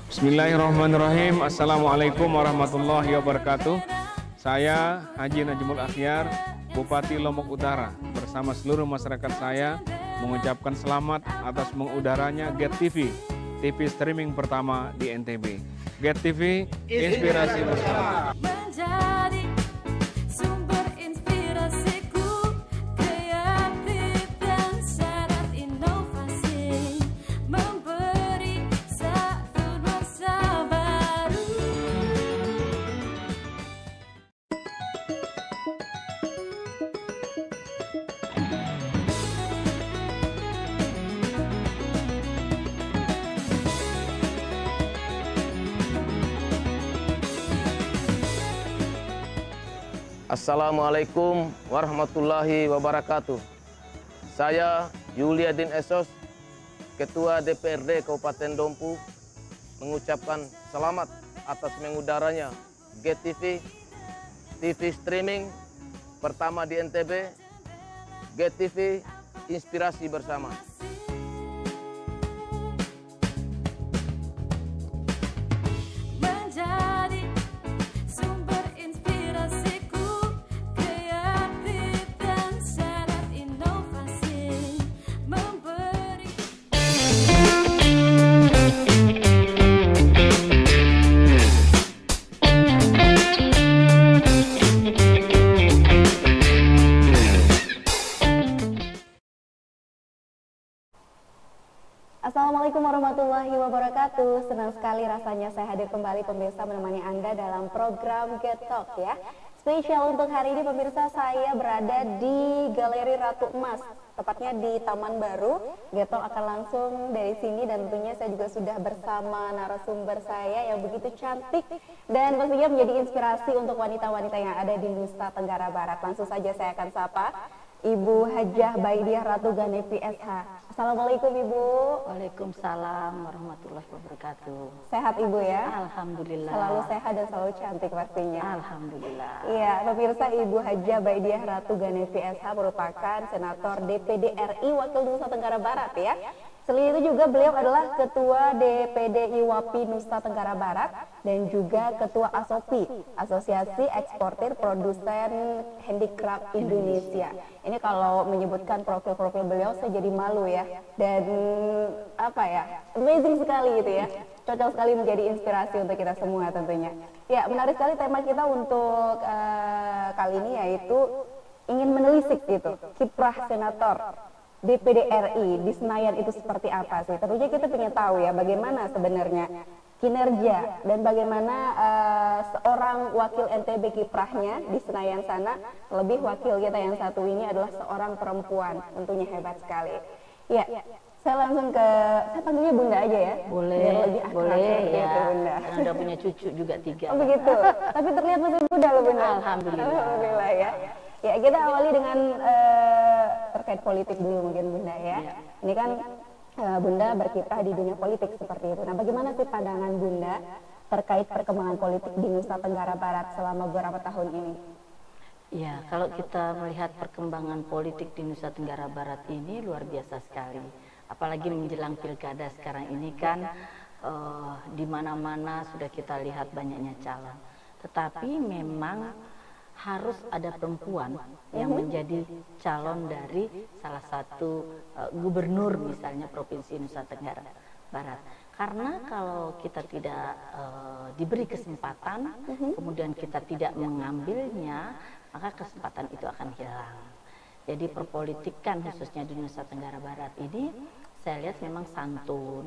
Bismillahirrahmanirrahim. Assalamualaikum warahmatullahi wabarakatuh. Saya Haji Najmul Akhyar, Bupati Lombok Utara, bersama seluruh masyarakat saya mengucapkan selamat atas mengudaranya GET TV, TV streaming pertama di NTB. GET TV, inspirasi bersama. Menjadi sumber inspirasiku, kreatif dan syarat inovasi, memberi satu nuansa baru. Assalamualaikum warahmatullahi wabarakatuh. Saya Yuliadin Esos, Ketua DPRD Kabupaten Dompu, mengucapkan selamat atas mengudaranya GET TV, TV streaming pertama di NTB, GET TV, inspirasi bersama. Menjadi sumber inspirasiku, kreatif dan syarat inovasi, memberi. Assalamualaikum warahmatullahi wabarakatuh. Senang sekali rasanya saya hadir kembali pemirsa menemani Anda dalam program Get Talk ya. Spesial untuk hari ini pemirsa, saya berada di Galeri Ratu Emas, tepatnya di Taman Baru. Get Talk akan langsung dari sini dan tentunya saya juga sudah bersama narasumber saya yang begitu cantik dan pastinya menjadi inspirasi untuk wanita-wanita yang ada di Nusa Tenggara Barat. Langsung saja saya akan sapa Ibu Hajah Baidiah Ratu Ganepi SH. Assalamualaikum Ibu. Waalaikumsalam warahmatullahi wabarakatuh. Sehat Ibu ya? Alhamdulillah. Selalu sehat dan selalu cantik pastinya. Alhamdulillah. Iya, pemirsa, Ibu Hajah Baidiah Ratu Ganepi SH merupakan senator DPD RI Wakil Nusa Tenggara Barat ya. Selain itu juga beliau adalah Ketua DPD IWAPI Nusa Tenggara Barat dan juga Ketua ASOPI, Asosiasi Eksportir Produsen Handicraft Indonesia. Ini kalau menyebutkan profil-profil beliau saya jadi malu ya. Dan apa ya, amazing sekali gitu ya. Cocok sekali menjadi inspirasi untuk kita semua tentunya. Ya, menarik sekali tema kita untuk kali ini yaitu ingin menelisik gitu, kiprah senator DPD RI di Senayan itu seperti apa sih? Tentunya kita ingin tahu ya bagaimana sebenarnya kinerja dan bagaimana seorang wakil NTB kiprahnya di Senayan sana. Lebih wakil kita yang satu ini adalah seorang perempuan, tentunya hebat sekali. Ya, saya langsung ke, saya panggilnya Bunda aja ya. Boleh, biar lebih akrab boleh seperti ya. itu, Bunda. Karena udah punya cucu juga 3. Oh begitu. Tapi terlihat masih muda loh Bunda. Alhamdulillah. Alhamdulillah ya. Ya, kita awali dengan terkait politik dulu mungkin Bunda ya. Ini kan Bunda berkiprah di dunia politik seperti itu. Nah, bagaimana sih pandangan Bunda terkait perkembangan politik di Nusa Tenggara Barat selama beberapa tahun ini? Ya, kalau kita melihat perkembangan politik di Nusa Tenggara Barat ini luar biasa sekali. Apalagi menjelang pilkada sekarang ini kan di mana-mana sudah kita lihat banyaknya calon. Tetapi memang harus ada perempuan yang menjadi calon dari salah satu gubernur misalnya Provinsi Nusa Tenggara Barat. Karena kalau kita tidak diberi kesempatan, kemudian kita tidak mengambilnya, maka kesempatan itu akan hilang. Jadi perpolitikan khususnya di Nusa Tenggara Barat ini saya lihat memang santun,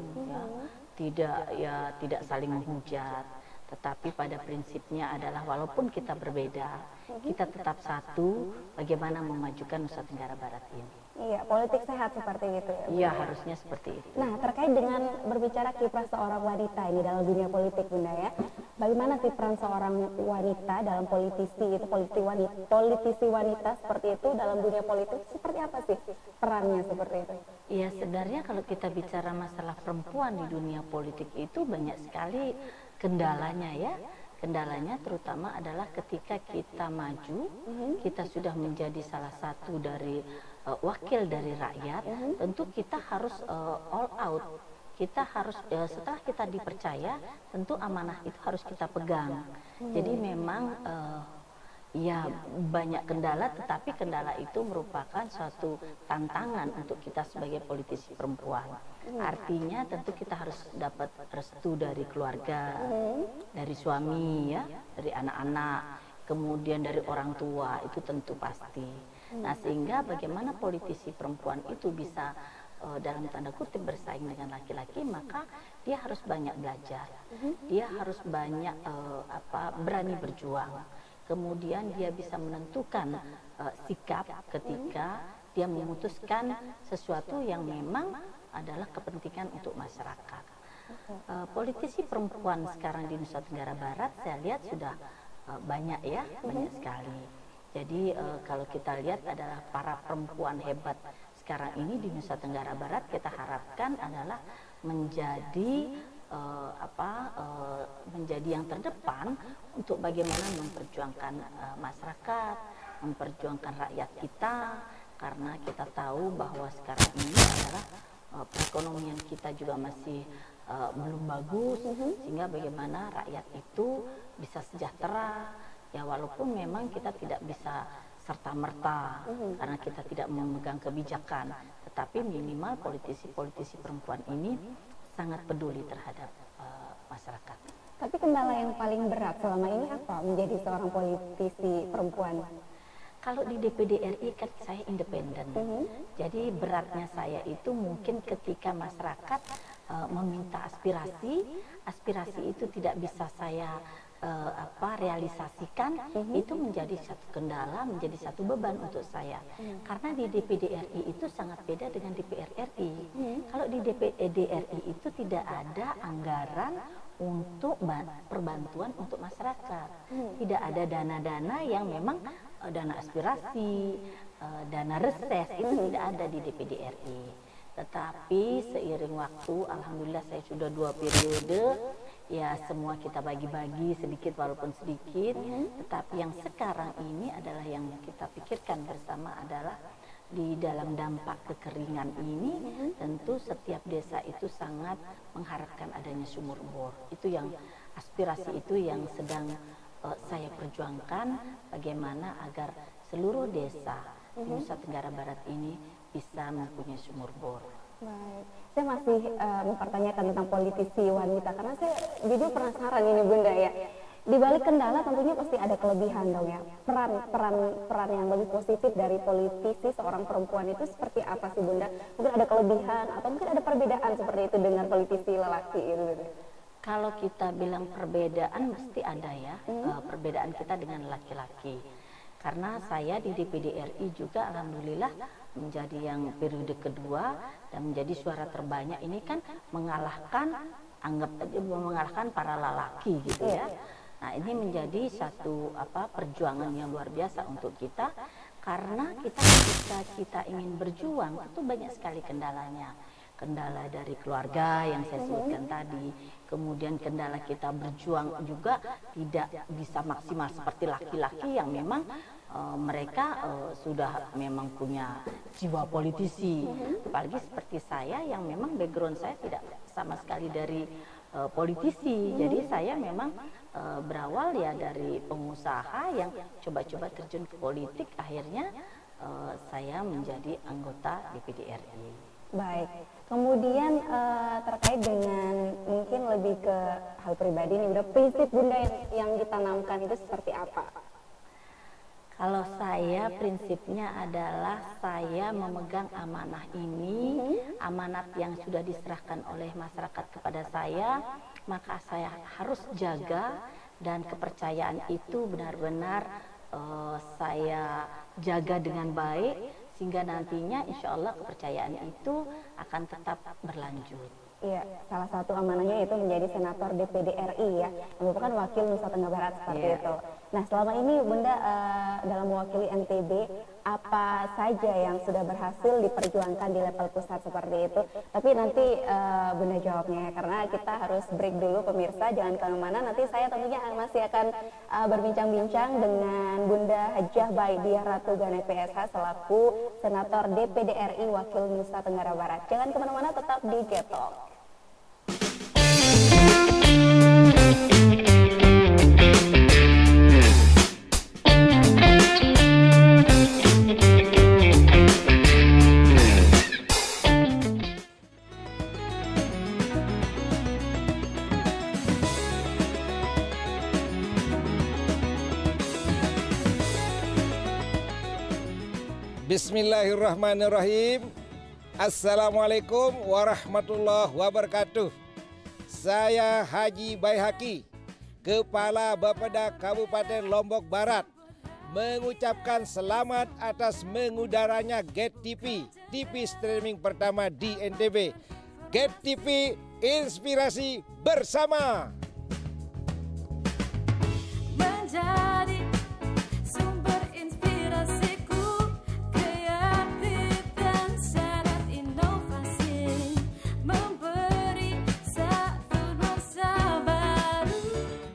ya, tidak saling menghujat. Tetapi pada prinsipnya adalah walaupun kita berbeda, kita tetap satu bagaimana memajukan Nusa Tenggara Barat ini. Iya, politik sehat seperti itu ya. Iya, harusnya seperti itu. Nah, terkait dengan berbicara kiprah seorang wanita ini dalam dunia politik Bunda ya. Bagaimana sih peran seorang wanita dalam politisi wanita seperti itu dalam dunia politik? Seperti apa sih perannya seperti itu? Iya, sebenarnya kalau kita bicara masalah perempuan di dunia politik itu banyak sekali kendalanya ya. Kendalanya terutama adalah ketika kita maju, kita sudah menjadi salah satu dari wakil dari rakyat, tentu kita harus all out. kita harus setelah kita dipercaya, tentu amanah itu harus kita pegang. Jadi memang ya banyak kendala, tetapi kendala itu merupakan suatu tantangan untuk kita sebagai politisi perempuan. Artinya tentu kita harus dapat restu dari keluarga, dari suami ya, dari anak-anak, kemudian dari orang tua, itu tentu pasti. Nah, sehingga bagaimana politisi perempuan itu bisa dalam tanda kutip bersaing dengan laki-laki, maka dia harus banyak belajar. Dia harus banyak berani berjuang. Kemudian dia bisa menentukan sikap ketika dia memutuskan sesuatu yang memang adalah kepentingan untuk masyarakat. Politisi perempuan sekarang di Nusa Tenggara Barat saya lihat sudah banyak ya, banyak sekali. Jadi kalau kita lihat adalah para perempuan hebat sekarang ini di Nusa Tenggara Barat, kita harapkan adalah menjadi menjadi yang terdepan untuk bagaimana memperjuangkan masyarakat, memperjuangkan rakyat kita, karena kita tahu bahwa sekarang ini adalah perekonomian kita juga masih belum bagus, sehingga bagaimana rakyat itu bisa sejahtera, ya walaupun memang kita tidak bisa serta-merta karena kita tidak memegang kebijakan, tetapi minimal politisi-politisi perempuan ini sangat peduli terhadap masyarakat. Tapi kendala yang paling berat selama ini apa menjadi seorang politisi perempuan? Kalau di DPD RI kan saya independen, jadi beratnya saya itu mungkin ketika masyarakat meminta aspirasi itu tidak bisa saya realisasikan, itu menjadi satu kendala, menjadi satu beban untuk saya. Karena di DPD RI itu sangat beda dengan DPR RI. Kalau di DPD RI itu tidak ada anggaran untuk perbantuan untuk masyarakat. Tidak ada dana-dana yang memang dana aspirasi, dana reses, itu tidak ada di DPD RI. Tetapi seiring waktu, alhamdulillah saya sudah 2 periode, ya semua kita bagi-bagi sedikit walaupun sedikit, tetapi yang sekarang ini adalah yang kita pikirkan bersama adalah di dalam dampak kekeringan ini, tentu setiap desa itu sangat mengharapkan adanya sumur bor. Itu yang aspirasi itu yang sedang saya perjuangkan, bagaimana agar seluruh desa di Nusa Tenggara Barat ini bisa mempunyai sumur bor. Baik, saya masih mempertanyakan tentang politisi wanita karena saya jujur penasaran ini Bunda ya. Di balik kendala tentunya pasti ada kelebihan dong ya. Peran yang lebih positif dari politisi seorang perempuan itu seperti apa sih Bunda? Mungkin ada kelebihan atau mungkin ada perbedaan seperti itu dengan politisi lelaki itu. Kalau kita bilang perbedaan mesti ada ya, perbedaan kita dengan laki-laki. Karena saya di DPD RI juga alhamdulillah menjadi yang periode kedua dan menjadi suara terbanyak ini kan mengalahkan para lelaki gitu ya. Nah, ini menjadi satu perjuangan yang luar biasa untuk kita, karena ketika kita ingin berjuang itu banyak sekali kendalanya. Kendala dari keluarga yang saya sebutkan tadi, kemudian kendala kita berjuang juga tidak bisa maksimal seperti laki-laki yang memang mereka sudah memang punya jiwa politisi, apalagi seperti saya yang memang background saya tidak sama sekali dari politisi, jadi saya memang berawal ya dari pengusaha yang coba-coba terjun ke politik, akhirnya saya menjadi anggota DPD RI. Baik, kemudian terkait dengan mungkin lebih ke hal pribadi nih, udah prinsip Bunda yang ditanamkan itu seperti apa? Kalau saya prinsipnya adalah saya memegang amanah ini, amanat yang sudah diserahkan oleh masyarakat kepada saya, maka saya harus jaga, dan kepercayaan itu benar-benar saya jaga dengan baik, sehingga nantinya insya Allah kepercayaan itu akan tetap berlanjut. Iya, salah satu amanahnya itu menjadi senator DPD RI ya, yang merupakan wakil Nusa Tenggara Barat seperti itu. Nah, selama ini Bunda dalam mewakili NTB, apa saja yang sudah berhasil diperjuangkan di level pusat seperti itu? Tapi nanti Bunda jawabnya ya, karena kita harus break dulu pemirsa, jangan kemana-mana. Nanti saya tentunya masih akan berbincang-bincang dengan Bunda Hajah Baidiah Ratu Gane PSH selaku senator DPD RI wakil Nusa Tenggara Barat. Jangan kemana-mana, tetap di Get Talk. Bismillahirrahmanirrahim. Assalamualaikum warahmatullahi wabarakatuh. Saya Haji Baihaqi, Kepala Bapeda Kabupaten Lombok Barat, mengucapkan selamat atas mengudaranya GET TV, TV streaming pertama di NTB. GET TV, inspirasi bersama. Menjadi sumber inspirasiku, kreatif dan syarat inovasi, memberi satu nuansa baru.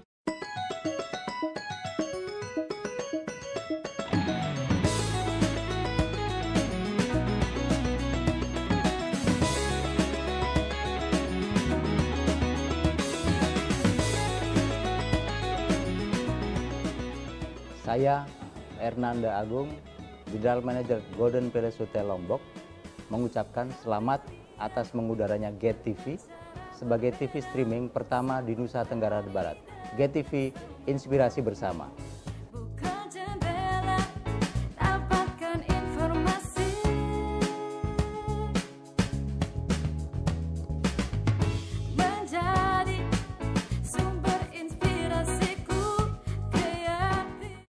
Saya, Ernanda Agung, General Manager Golden Palace Hotel Lombok, mengucapkan selamat atas mengudaranya GET TV sebagai TV streaming pertama di Nusa Tenggara Barat. GET TV, inspirasi bersama. Buka jendela, dapatkan informasi. Menjadi sumber inspirasiku, kreatif.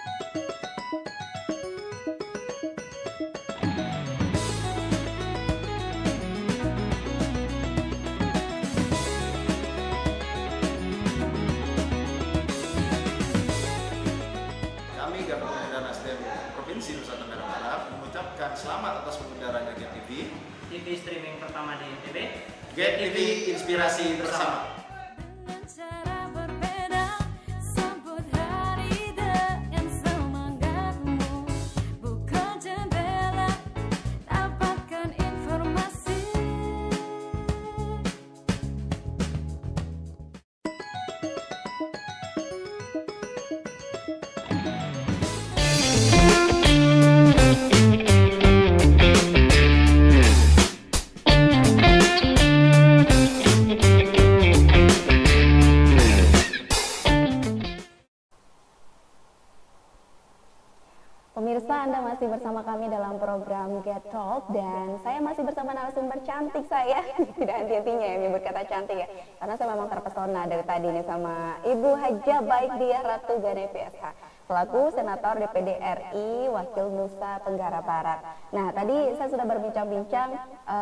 Kami Garda Pemuda Nasdem Provinsi Nusa Tenggara Barat mengucapkan selamat atas mengudaranya GET TV. TV streaming pertama di NTB. GET TV, inspirasi bersama. Dengan cara berbeda, sambut hari dengan semangatmu. Buka jendela, dapatkan informasi. Pemirsa, Anda masih bersama kami dalam program Get Talk dan saya masih bersama narasumber cantik saya. Tidak henti-hentinya ya menyebut kata cantik ya. Karena saya memang terpesona dari tadi nih sama Ibu Haja Baikdiah Ratu Gane PSH, selaku Senator DPD RI Wakil Nusa Tenggara Barat. Nah, tadi saya sudah berbincang-bincang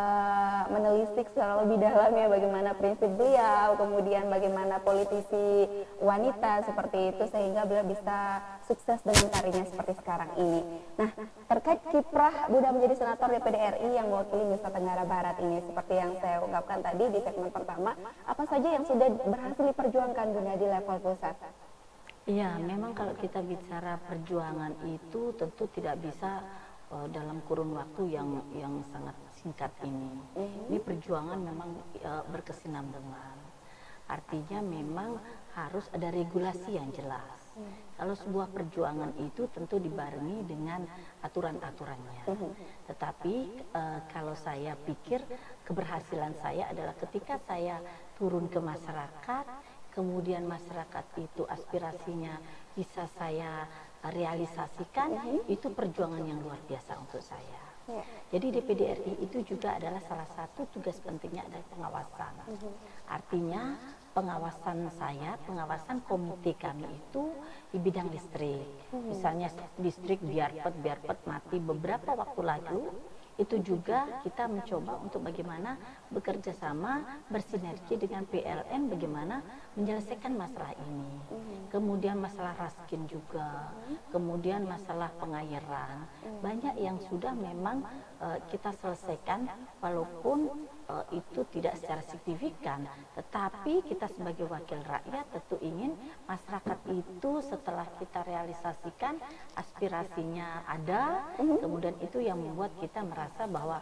menelisik secara lebih dalam ya bagaimana prinsip beliau, kemudian bagaimana politisi wanita seperti itu sehingga beliau bisa sukses dengan karirnya seperti sekarang ini. Nah, terkait kiprah Bunda menjadi Senator DPD RI yang mewakili Nusa Tenggara Barat ini, seperti yang saya ungkapkan tadi di segmen pertama, apa saja yang sudah berhasil diperjuangkan Bunda di level pusat? Iya, memang kalau kita bicara perjuangan itu tentu tidak bisa dalam kurun waktu yang sangat singkat ini. Ini perjuangan memang berkesinambungan. Artinya memang harus ada regulasi yang jelas. Kalau sebuah perjuangan itu tentu dibarengi dengan aturan-aturannya. Tetapi kalau saya pikir keberhasilan saya adalah ketika saya turun ke masyarakat, kemudian masyarakat itu aspirasinya bisa saya realisasikan, itu perjuangan yang luar biasa untuk saya. Jadi DPD RI itu juga adalah salah satu tugas pentingnya adalah pengawasan. Artinya pengawasan saya, pengawasan komite kami itu di bidang listrik. Misalnya listrik biarpet mati beberapa waktu lalu, itu juga kita mencoba untuk bagaimana bekerja sama bersinergi dengan PLN bagaimana menyelesaikan masalah ini. Kemudian masalah raskin juga, kemudian masalah pengairan, banyak yang sudah memang kita selesaikan walaupun itu tidak secara signifikan, tetapi kita sebagai wakil rakyat tentu ingin masyarakat itu setelah kita realisasikan aspirasinya ada, kemudian itu yang membuat kita merasa bahwa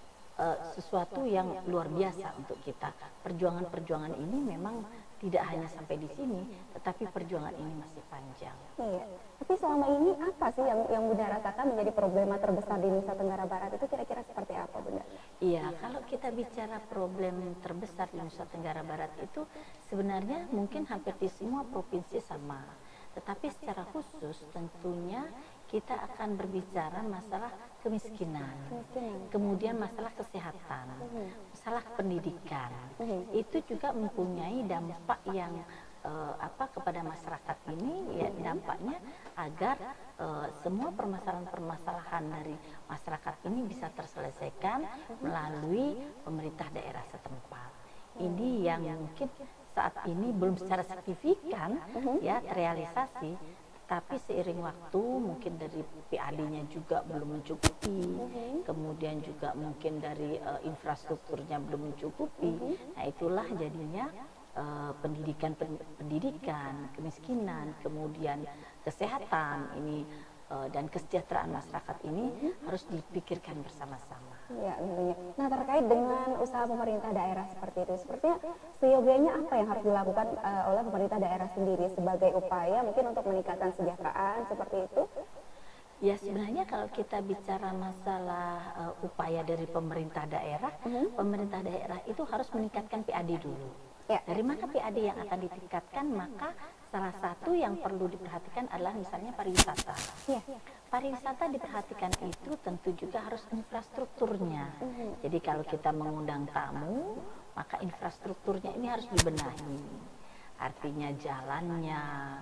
sesuatu yang luar biasa untuk kita. Perjuangan-perjuangan ini memang tidak hanya sampai di sini, tetapi perjuangan ini masih panjang. Iya. Tapi selama ini apa sih yang Bunda rasakan menjadi problema terbesar di Nusa Tenggara Barat itu kira-kira seperti apa, Bunda? Iya, kalau kita bicara problem terbesar di Nusa Tenggara Barat itu sebenarnya mungkin hampir di semua provinsi sama. Tetapi secara khusus tentunya kita akan berbicara masalah kemiskinan, kemudian masalah kesehatan, masalah pendidikan. Itu juga mempunyai dampak yang kepada masyarakat ini, ya dampaknya agar semua permasalahan-permasalahan dari masyarakat ini bisa terselesaikan melalui pemerintah daerah setempat. Ini yang mungkin saat ini belum secara signifikan ya terrealisasi, tapi seiring waktu mungkin dari PAD-nya juga belum mencukupi, kemudian juga mungkin dari infrastrukturnya belum mencukupi. Nah itulah jadinya pendidikan, kemiskinan, kemudian kesehatan ini dan kesejahteraan masyarakat ini harus dipikirkan bersama-sama. Ya, tentunya. Nah, terkait dengan usaha pemerintah daerah seperti itu, sepertinya seyogianya apa yang harus dilakukan oleh pemerintah daerah sendiri sebagai upaya mungkin untuk meningkatkan kesejahteraan seperti itu? Ya sebenarnya kalau kita bicara masalah upaya dari pemerintah daerah itu harus meningkatkan PAD dulu. Ya. Dari mana PAD yang akan ditingkatkan? Maka salah satu yang perlu diperhatikan adalah misalnya pariwisata. Ya. Pariwisata diperhatikan itu tentu juga harus infrastrukturnya. Jadi kalau kita mengundang tamu, maka infrastrukturnya ini harus dibenahi. Artinya jalannya,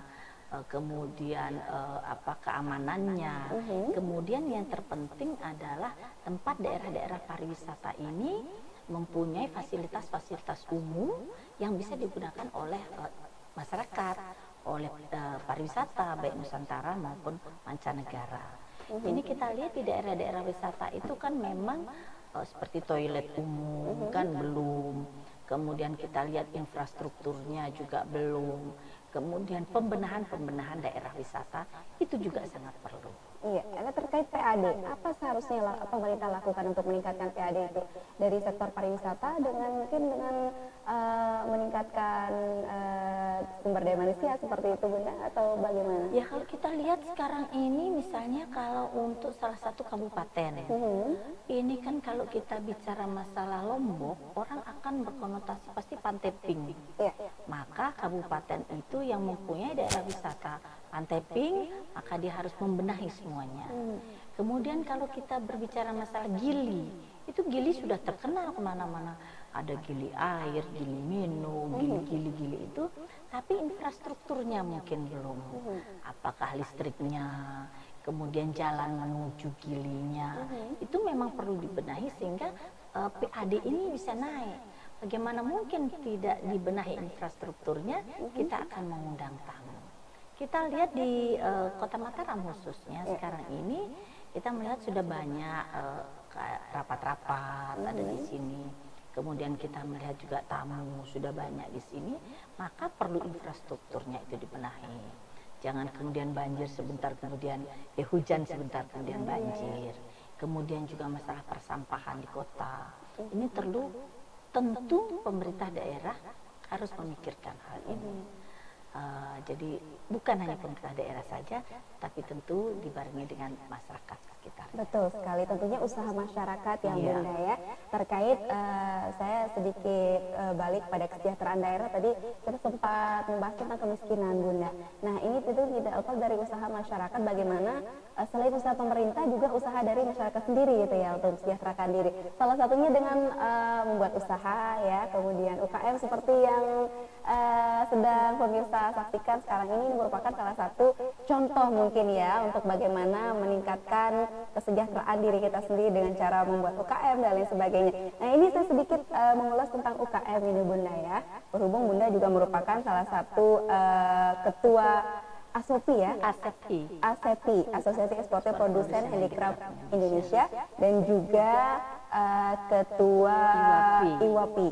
kemudian keamanannya, kemudian yang terpenting adalah tempat daerah-daerah pariwisata ini mempunyai fasilitas-fasilitas umum yang bisa digunakan oleh masyarakat, oleh pariwisata baik Nusantara maupun mancanegara. Ini kita lihat di daerah-daerah wisata itu kan memang seperti toilet umum kan belum, kemudian kita lihat infrastrukturnya juga belum, kemudian pembenahan daerah wisata itu juga sangat perlu. Iya, karena terkait PAD, apa seharusnya pemerintah lakukan untuk meningkatkan PAD itu dari sektor pariwisata dengan meningkatkan sumber daya manusia seperti itu, Bunda, atau bagaimana? Ya kalau kita lihat sekarang ini misalnya kalau untuk salah satu kabupaten, ini kan kalau kita bicara masalah Lombok, orang akan berkonotasi pasti Pantai Pink. Ya. Maka kabupaten itu yang mempunyai daerah wisata Pantai Pink, maka dia harus membenahi semuanya. Kemudian kalau kita berbicara masalah Gili, itu Gili sudah terkenal kemana-mana. Ada Gili air, Gili minum, Gili itu, tapi infrastrukturnya mungkin belum. Apakah listriknya, kemudian jalan menuju Gilinya, itu memang perlu dibenahi sehingga PAD ini bisa naik. Bagaimana mungkin tidak dibenahi infrastrukturnya, kita akan mengundang tamu. Kita lihat di Kota Mataram khususnya sekarang ini kita melihat sudah banyak rapat-rapat ada di sini. Kemudian kita melihat juga tamu sudah banyak di sini, maka perlu infrastrukturnya itu dibenahi. Jangan kemudian banjir sebentar kemudian hujan sebentar kemudian banjir. Kemudian juga masalah persampahan di kota. Ini tentu pemerintah daerah harus memikirkan hal ini. Jadi bukan hanya pemerintah daerah saja, tapi tentu dibarengi dengan masyarakat sekitar. Betul sekali, tentunya usaha masyarakat yang Bunda ya. Terkait saya sedikit balik pada kesejahteraan daerah, tadi kita sempat membahas tentang kemiskinan, Bunda. Nah ini tentu tidak lepas dari usaha masyarakat, bagaimana selain usaha pemerintah juga usaha dari masyarakat sendiri gitu ya untuk mensejahterakan diri. Salah satunya dengan membuat usaha ya, kemudian UKM seperti yang sedang pemirsa saksikan sekarang ini merupakan salah satu contoh mungkin ya untuk bagaimana meningkatkan kesejahteraan diri kita sendiri dengan cara membuat UKM dan lain sebagainya. Nah ini saya sedikit mengulas tentang UKM ini, Bunda ya. Berhubung Bunda juga merupakan salah satu ketua ASOPI ya, ASEPI, Asosiasi Eksportir Produsen Handicraft Indonesia, dan juga ketua IWAPI,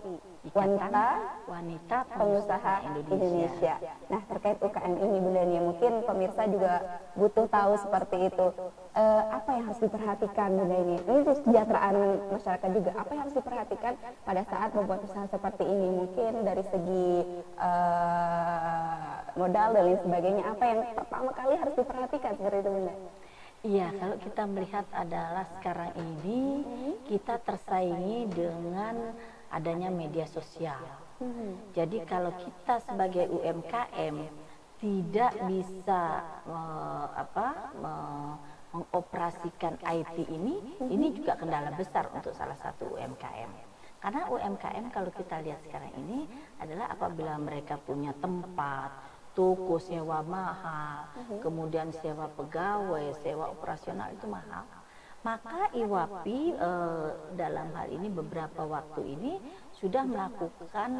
Wanita Pengusaha Indonesia. Nah terkait UKM ini, Bunda nih, mungkin pemirsa juga butuh tahu seperti itu. Apa yang harus diperhatikan, Bunda ini? Ini kesejahteraan masyarakat juga. Apa yang harus diperhatikan pada saat membuat usaha seperti ini? Mungkin dari segi modal dan lain sebagainya. Apa yang pertama kali harus diperhatikan seperti itu, Bunda? Iya, kalau kita melihat adalah sekarang ini kita tersaingi dengan adanya media sosial. Jadi kalau kita sebagai UMKM tidak bisa mengoperasikan IT ini juga kendala besar untuk salah satu UMKM. Karena UMKM kalau kita lihat sekarang ini adalah apabila mereka punya tempat, toko sewa mahal, kemudian sewa pegawai, sewa operasional itu mahal. Maka IWAPI dalam hal ini beberapa waktu ini sudah melakukan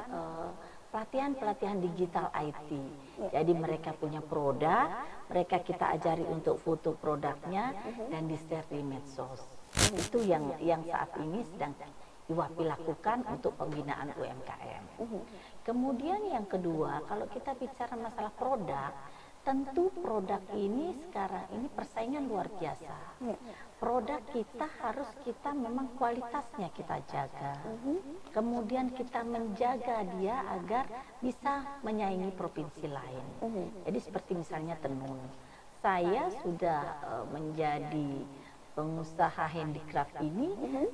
pelatihan digital IT. Jadi mereka punya produk, mereka kita ajari untuk foto produknya dan di-share di medsos. Itu yang saat ini sedang IWAPI lakukan untuk pembinaan UMKM. Kemudian yang kedua, kalau kita bicara masalah produk, tentu produk ini sekarang ini persaingan luar biasa. Produk kita harus kita memang kualitasnya kita jaga. Kemudian kita menjaga dia agar bisa menyaingi provinsi lain. Jadi seperti misalnya tenun. Saya sudah menjadi pengusaha handicraft ini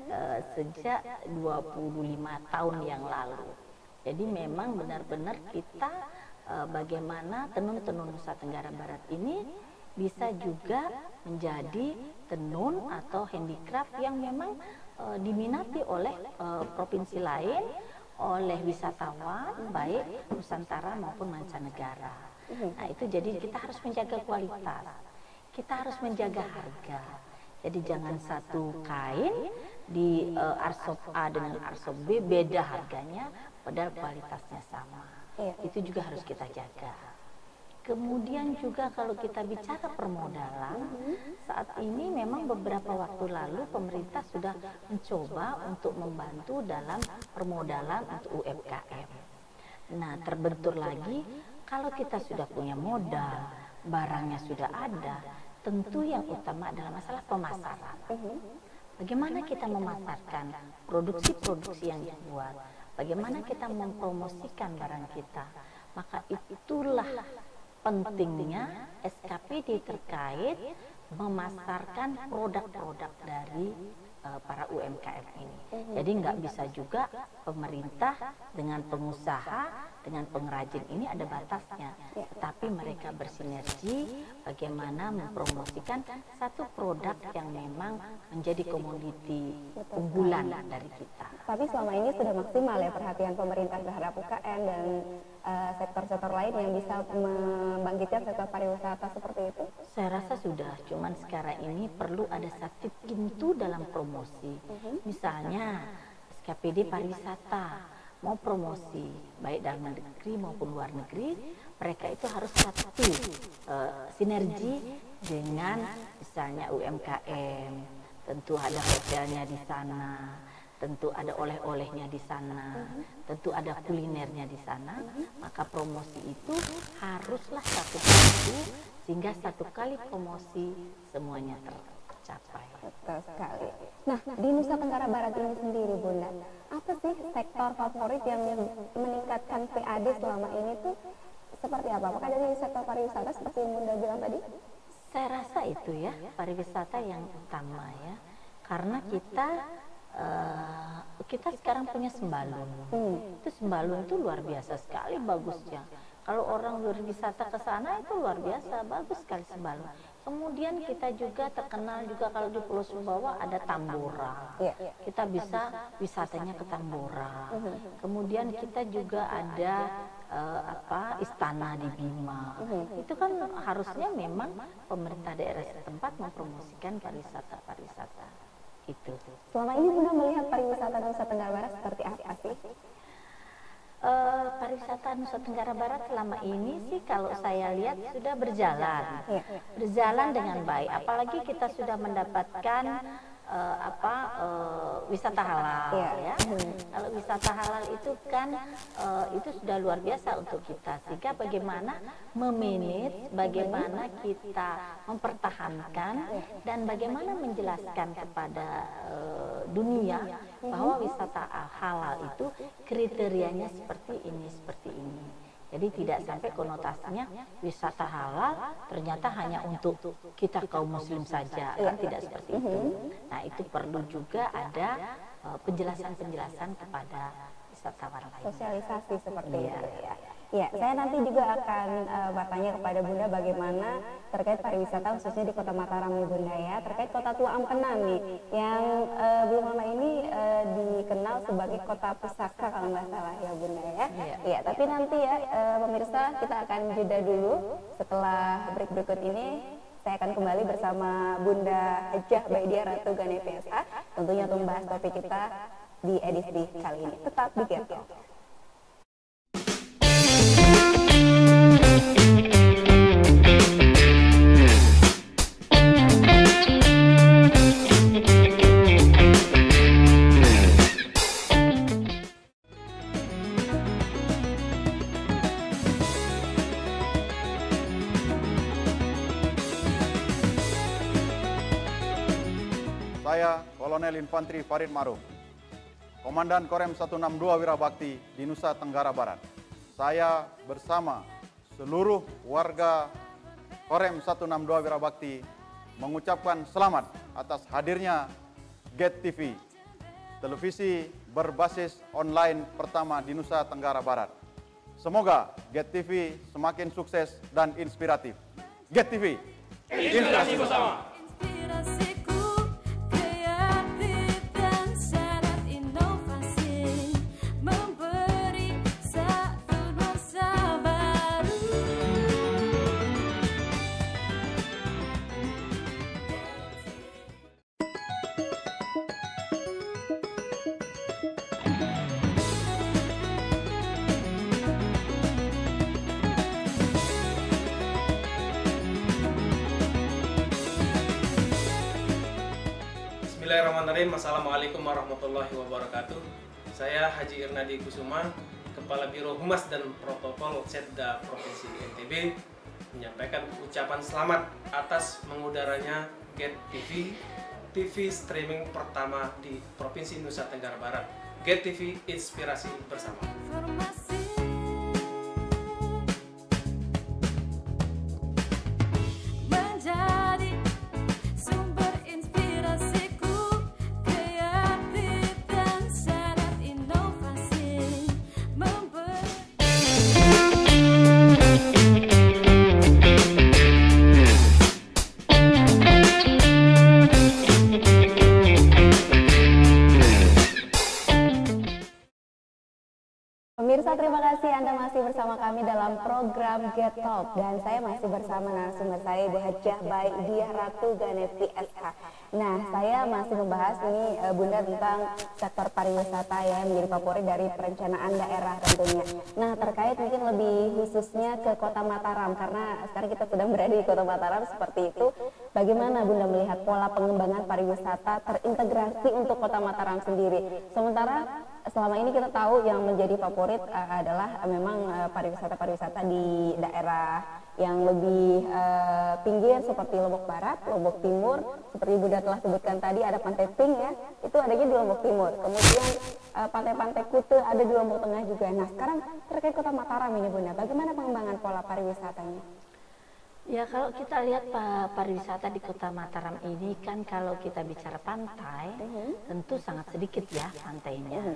sejak 25 tahun yang lalu. Jadi memang benar-benar kita bagaimana tenun-tenun Nusa Tenggara Barat ini bisa juga menjadi tenun atau handicraft yang memang diminati oleh provinsi lain, oleh wisatawan baik Nusantara maupun mancanegara. Nah itu jadi kita harus menjaga kualitas, kita harus menjaga harga. Jadi jangan satu kain di arsop A dengan arsop B beda harganya, padahal kualitasnya sama. Itu juga harus kita jaga. Kemudian juga kalau kita bicara permodalan, saat ini memang beberapa waktu lalu pemerintah sudah mencoba untuk membantu dalam permodalan untuk UMKM. Nah, terbentur lagi kalau kita sudah punya modal, barangnya sudah ada, tentu yang utama adalah masalah pemasaran. Bagaimana kita memasarkan produksi-produksi yang dibuat, bagaimana kita mempromosikan barang kita, maka itulah pentingnya SKPD terkait memasarkan produk-produk dari para UMKM ini. Jadi nggak bisa juga pemerintah dengan pengusaha, dengan pengrajin ini ada batasnya. Tetapi mereka bersinergi bagaimana mempromosikan satu produk yang memang menjadi komoditi unggulan dari kita. Tapi selama ini sudah maksimal ya perhatian pemerintah terhadap UKM dan sektor-sektor lain yang bisa membangkitkan sektor pariwisata seperti itu? Saya rasa sudah, cuman sekarang ini perlu ada satu pintu dalam promosi. Misalnya SKPD pariwisata mau promosi baik dalam negeri maupun luar negeri, mereka itu harus satu sinergi dengan misalnya UMKM, tentu ada hotelnya di sana, tentu ada oleh-olehnya di sana, tentu ada kulinernya di sana, maka promosi itu haruslah satu pintu sehingga satu kali promosi semuanya tercapai. Betul sekali. Nah, di Nusa Tenggara Barat ini sendiri, Bunda, apa sih sektor favorit yang meningkatkan PAD selama ini tuh seperti apa? Apakah dari sektor pariwisata seperti yang Bunda bilang tadi? Saya rasa itu ya, pariwisata yang utama ya, karena kita sekarang punya Sembalun. Itu Sembalun itu luar biasa sekali bagusnya. Kalau orang berwisata ke sana itu luar biasa, bagus sekali Sembalun. Kemudian kita juga terkenal juga kalau di Pulau Sumbawa ada Tambora. Kita bisa wisatanya ke Tambora. Kemudian kita juga ada istana di Bima. Itu kan harusnya memang pemerintah daerah setempat mempromosikan pariwisata. Itu. Selama ini Bunda melihat pariwisata Nusa Tenggara Barat seperti apa sih? Pariwisata Nusa Tenggara Barat selama ini sih kalau saya lihat sudah berjalan dengan baik. Apalagi kita sudah mendapatkan wisata halal ya. Kalau wisata halal itu kan itu sudah luar biasa untuk kita, sehingga bagaimana memanage, bagaimana kita mempertahankan dan bagaimana menjelaskan kepada dunia bahwa wisata halal itu kriterianya seperti ini. Jadi tidak sampai konotasinya wisata halal ternyata hanya untuk kita kaum muslim saja, kan tidak seperti itu. Nah itu perlu juga ada penjelasan-penjelasan kepada wisatawan lain. Sosialisasi seperti itu ya. Ya, saya nanti juga akan bertanya kepada Bunda bagaimana terkait pariwisata khususnya di Kota Mataram nih Bunda ya, terkait Kota Tua Ampenan nih yang belum lama ini dikenal sebagai Kota Pusaka kalau nggak salah ya Bunda ya. Iya, tapi nanti ya pemirsa kita akan jeda dulu. Setelah break berikut ini saya akan kembali bersama Bunda Hajah Baidiah Ratu Gane PSH tentunya untuk membahas topik kita di edisi kali ini. Tetap di Geto. Saya Kolonel Infantri Farid Maruf, Komandan Korem 162 Wirabakti di Nusa Tenggara Barat. Saya bersama seluruh warga Korem 162 Wirabakti mengucapkan selamat atas hadirnya GET TV, televisi berbasis online pertama di Nusa Tenggara Barat. Semoga GET TV semakin sukses dan inspiratif. GET TV, inspirasi bersama. Inspirasiku kreatif dan syarat inovasi, memberi satu nuansa baru. Bismillahirrahmanirrahim. Assalamualaikum warahmatullahi wabarakatuh. Saya Haji Irnadi Kusuma, Kepala Biro Humas dan Protokol Setda Provinsi NTB, menyampaikan ucapan selamat atas mengudaranya GET TV, TV streaming pertama di Provinsi Nusa Tenggara Barat. GET TV, inspirasi bersama. Informasi menjadi sumber inspirasiku kreatif dan syarat inovasi, memberi Pemirsa, terima kasih Anda masih bersama kami dalam program Get Talk dan saya masih bersama narasumber saya Ibu Hajah Baidiah Ratu Gane PSH. Nah, saya masih membahas ini Bunda tentang sektor pariwisata ya, yang menjadi favorit dari perencanaan daerah tentunya. Nah, terkait mungkin lebih khususnya ke Kota Mataram karena sekarang kita sedang berada di Kota Mataram seperti itu. Bagaimana Bunda melihat pola pengembangan pariwisata terintegrasi untuk Kota Mataram sendiri? Sementara selama ini kita tahu yang menjadi favorit adalah memang pariwisata-pariwisata di daerah yang lebih pinggir seperti Lombok Barat, Lombok Timur, seperti Bunda telah sebutkan tadi ada Pantai Pink ya, itu adanya di Lombok Timur. Kemudian pantai-pantai Kute ada di Lombok Tengah juga. Nah, sekarang terkait Kota Mataram ini Bunda, bagaimana pengembangan pola pariwisatanya? Ya, kalau kita lihat pariwisata di Kota Mataram ini kan kalau kita bicara pantai, tentu sangat sedikit ya pantainya.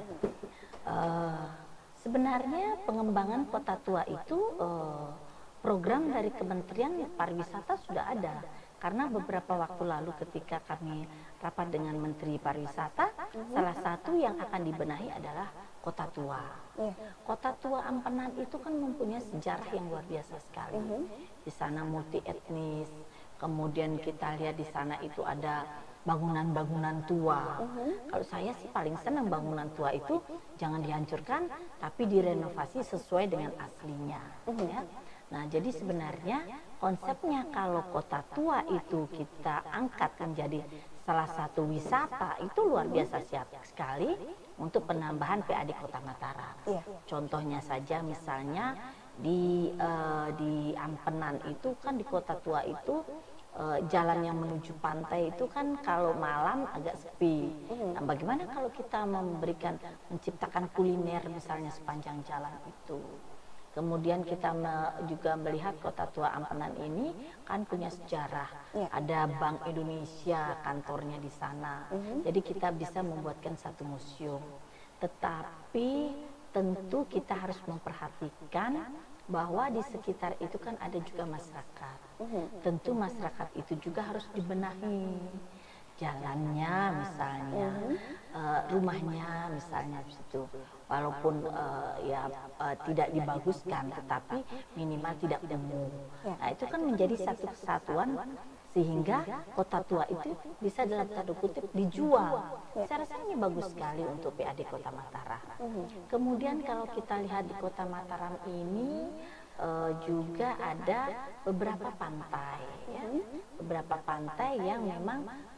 Sebenarnya pengembangan Kota Tua itu program dari Kementerian Pariwisata sudah ada. Karena beberapa waktu lalu ketika kami rapat dengan Menteri Pariwisata, salah satu yang akan dibenahi adalah Kota Tua. Kota Tua Ampenan itu kan mempunyai sejarah yang luar biasa sekali. Di sana multi etnis, kemudian kita lihat di sana itu ada bangunan-bangunan tua. Kalau saya sih paling senang bangunan tua itu jangan dihancurkan, tapi direnovasi sesuai dengan aslinya. Ya. Nah, jadi sebenarnya konsepnya kalau Kota Tua itu kita angkat menjadi salah satu wisata itu luar biasa siap sekali untuk penambahan PAD Kota Mataram. Contohnya saja misalnya di Ampenan itu kan di Kota Tua itu jalan yang menuju pantai itu kan kalau malam agak sepi. Nah, bagaimana kalau kita menciptakan kuliner misalnya sepanjang jalan itu? Kemudian kita juga melihat Kota Tua Ampenan ini kan punya sejarah. Ada Bank Indonesia kantornya di sana. Jadi kita bisa membuatkan satu museum. Tetapi tentu kita harus memperhatikan bahwa di sekitar itu kan ada juga masyarakat. Tentu masyarakat itu juga harus dibenahi. Jalannya misalnya, rumahnya misalnya di situ, walaupun tidak dibaguskan, tetapi minimal tidak kumuh. Nah itu kan menjadi satu kesatuan sehingga kota tua itu bisa dalam tanda kutip dijual. Saya rasa ini bagus sekali untuk PAD Kota Mataram. Kemudian kalau kita lihat di Kota Mataram ini juga ada beberapa pantai, ya. Beberapa pantai yang memang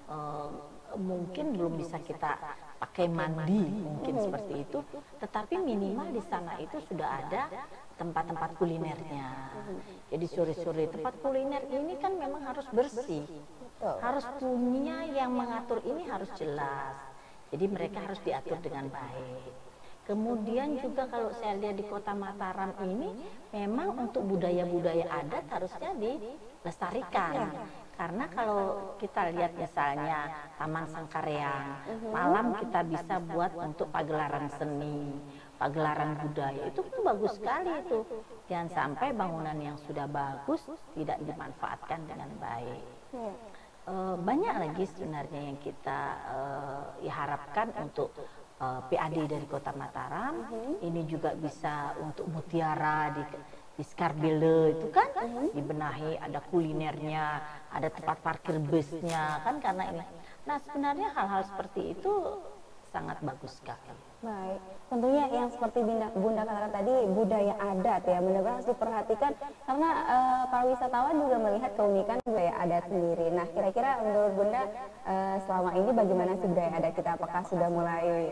mungkin belum bisa kita pakai mandi, mungkin seperti itu, tetapi minimal di sana itu sudah ada tempat-tempat kulinernya. Jadi sore-sore tempat kuliner ini kan memang harus bersih, harus punya yang mengatur ini harus jelas. Jadi mereka harus diatur dengan baik. Kemudian juga kalau saya lihat di Kota Mataram ini memang untuk budaya-budaya adat harusnya dilestarikan. Karena kalau kita lihat misalnya Taman Sangkareang, malam kita bisa buat untuk pagelaran seni, pagelaran budaya, itu pun bagus sekali itu. Jangan sampai bangunan yang sudah bagus tidak dimanfaatkan dengan baik. Banyak lagi sebenarnya yang kita harapkan untuk PAD dari Kota Mataram. Ini juga bisa untuk Mutiara di Skarbele itu kan dibenahi, ada kulinernya, ada tempat parkir busnya kan, karena ini. Nah sebenarnya hal-hal seperti itu sangat bagus sekali. Baik, tentunya yang seperti Bunda katakan tadi, budaya adat ya benar-benar harus diperhatikan karena para wisatawan juga melihat keunikan budaya adat sendiri. Nah kira-kira menurut Bunda selama ini bagaimana sih budaya adat kita? Apakah sudah mulai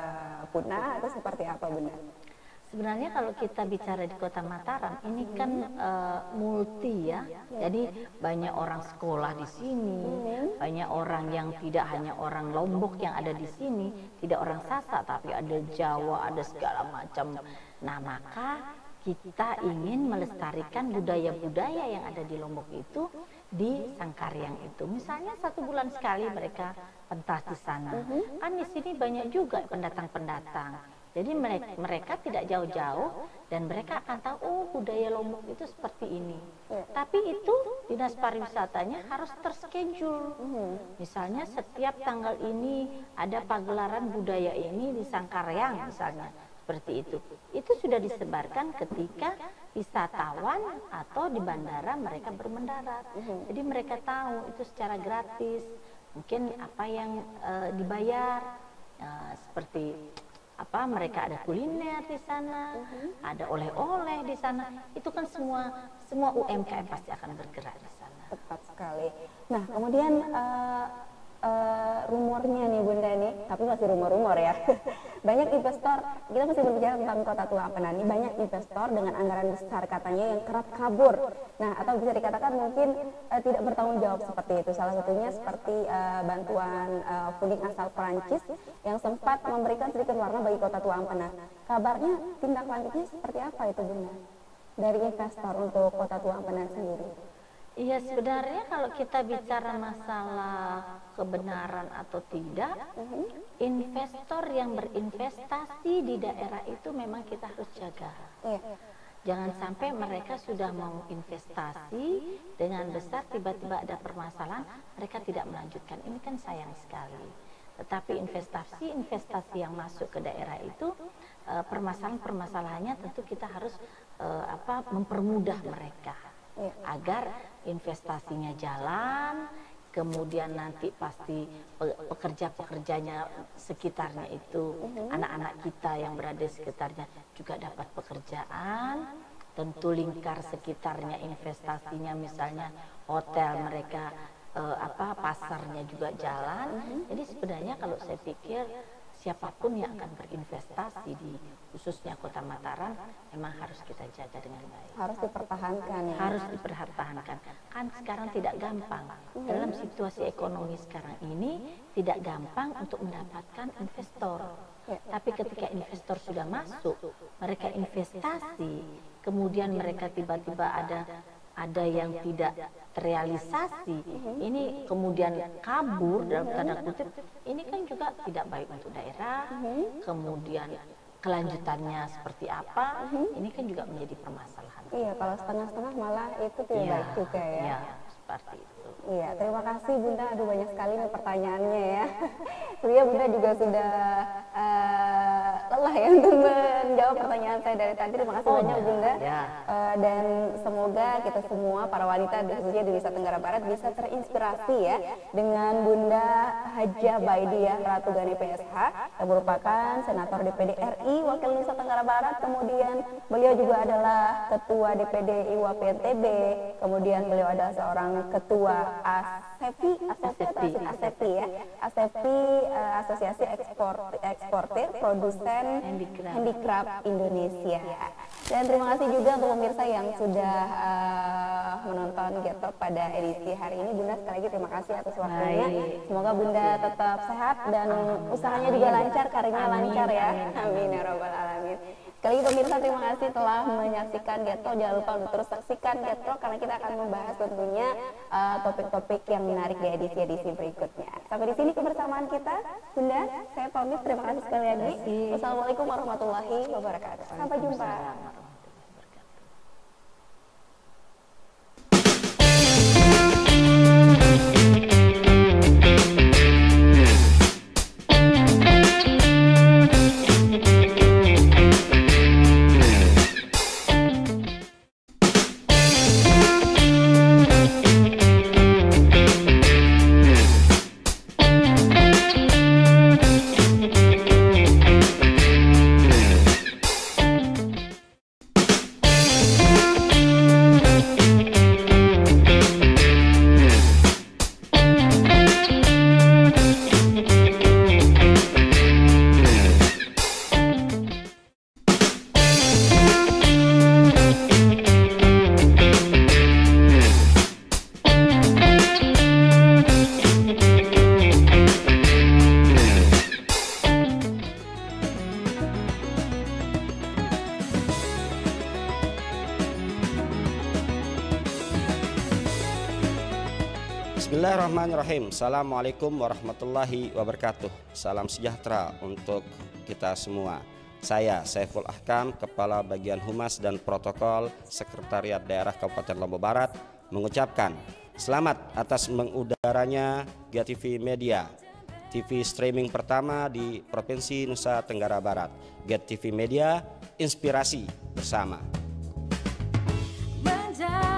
punah atau seperti apa Bunda? Sebenarnya kalau kita bicara di Kota Mataram ini kan multi ya, jadi banyak orang sekolah di sini, banyak orang yang tidak hanya orang Lombok yang ada di sini, tidak orang Sasak tapi ada Jawa, ada segala macam. Nah maka kita ingin melestarikan budaya-budaya yang ada di Lombok itu di Sangkareang itu. Misalnya 1 bulan sekali mereka pentas di sana. Kan di sini banyak juga pendatang-pendatang. Jadi mereka tidak jauh-jauh dan mereka akan tahu oh budaya Lombok itu seperti ini. Tapi itu dinas pariwisatanya harus terschedule. Misalnya setiap tanggal ini ada pagelaran budaya ini di Sangkareang misalnya, seperti itu. Itu sudah disebarkan ketika wisatawan atau di bandara mereka bermendarat. Jadi mereka tahu itu secara gratis. Mungkin apa yang dibayar seperti apa, mereka ada kuliner di sana, ada oleh-oleh di sana, itu kan semua UMKM pasti akan bergerak di sana. Tepat sekali. Nah kemudian rumornya nih Bunda nih, tapi masih rumor-rumor ya. Banyak investor, kita masih berbicara tentang Kota Tua Apenan ini, banyak investor dengan anggaran besar katanya yang kerap kabur. Nah atau bisa dikatakan mungkin tidak bertanggung jawab seperti itu. Salah satunya seperti bantuan puding asal Perancis yang sempat memberikan sedikit warna bagi Kota Tua Apenan. Kabarnya tindak lanjutnya seperti apa itu Bunda dari investor untuk Kota Tua Apenan sendiri? Iya sebenarnya kalau kita bicara masalah kebenaran atau tidak, investor yang berinvestasi di daerah itu memang kita harus jaga. Jangan sampai mereka sudah mau investasi dengan besar, tiba-tiba ada permasalahan, mereka tidak melanjutkan. Ini kan sayang sekali. Tetapi investasi yang masuk ke daerah itu, permasalahan-permasalahannya tentu kita harus mempermudah mereka. Agar investasinya jalan, kemudian nanti pasti pekerja-pekerjanya sekitarnya itu, anak-anak kita yang berada di sekitarnya juga dapat pekerjaan, tentu lingkar sekitarnya investasinya misalnya hotel mereka, pasarnya juga jalan. Jadi sebenarnya kalau saya pikir siapapun yang akan berinvestasi di khususnya Kota Mataram memang harus kita jaga dengan baik. Harus dipertahankan ya? Harus dipertahankan. Kan sekarang tidak gampang. Dalam situasi ekonomi sekarang ini tidak gampang untuk mendapatkan investor. Tapi ketika investor sudah masuk, mereka investasi, kemudian mereka tiba-tiba ada yang tidak terrealisasi, ini kemudian kabur dalam tanda kutip, ini kan juga tidak baik untuk daerah, kemudian kelanjutannya seperti apa, ini kan juga menjadi permasalahan. Iya, kalau setengah-setengah malah itu tidak baik juga ya. Iya, seperti itu. Iya, terima kasih Bunda. Aduh, banyak sekali nih pertanyaannya ya. Sebenarnya Bunda juga sudah lelah ya untuk menjawab pertanyaan saya dari tadi. Terima kasih banyak Bunda. Ya. Dan semoga kita semua para wanita khususnya di Nusa Tenggara Barat bisa terinspirasi ya dengan Bunda Hajah Baidiah Ratu Gani PSH yang merupakan Senator DPD RI Wakil Nusa Tenggara Barat. Kemudian beliau juga adalah Ketua DPD IWAP NTB. Kemudian beliau adalah seorang Ketua ASEPI ya, Asosiasi Eksportir Produsen Handicraft Indonesia. Dan terima kasih juga untuk pemirsa yang sudah menonton Get Talk pada edisi hari ini. Bunda, sekali lagi terima kasih atas waktunya. Semoga Bunda tetap sehat dan usahanya juga lancar, karirnya lancar ya. Amin ya robbal alamin. Sekali lagi pemirsa, terima kasih telah menyaksikan Get Talk. Jangan lupa untuk terus saksikan Get Talk karena kita akan membahas tentunya topik-topik yang menarik di edisi-edisi berikutnya. Sampai di sini kebersamaan kita, Bunda. Saya pamit. Terima kasih sekali lagi. Wassalamualaikum warahmatullahi wabarakatuh. Sampai jumpa. Bismillahirrahmanirrahim. Assalamualaikum warahmatullahi wabarakatuh. Salam sejahtera untuk kita semua. Saya Saiful Ahkam, Kepala Bagian Humas dan Protokol Sekretariat Daerah Kabupaten Lombok Barat, mengucapkan selamat atas mengudaranya GetTV Media, TV streaming pertama di Provinsi Nusa Tenggara Barat. GetTV Media, inspirasi bersama. Menjadi